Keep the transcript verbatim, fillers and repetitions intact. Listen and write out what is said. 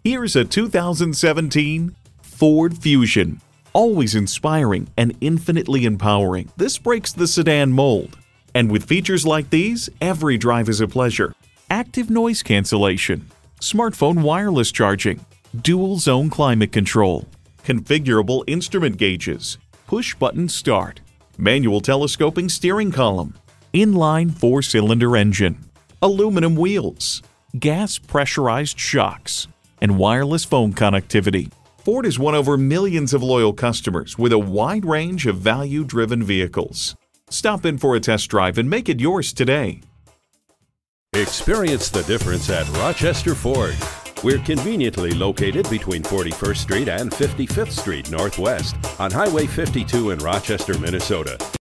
Here's a two thousand seventeen Ford Fusion. Always inspiring and infinitely empowering, this breaks the sedan mold. And with features like these, every drive is a pleasure. Active noise cancellation, smartphone wireless charging, dual zone climate control, configurable instrument gauges, push-button start, manual telescoping steering column, inline four-cylinder engine, aluminum wheels, gas pressurized shocks, and wireless phone connectivity. Ford has won over millions of loyal customers with a wide range of value-driven vehicles. Stop in for a test drive and make it yours today. Experience the difference at Rochester Ford. We're conveniently located between forty-first Street and fifty-fifth Street Northwest on Highway fifty-two in Rochester, Minnesota.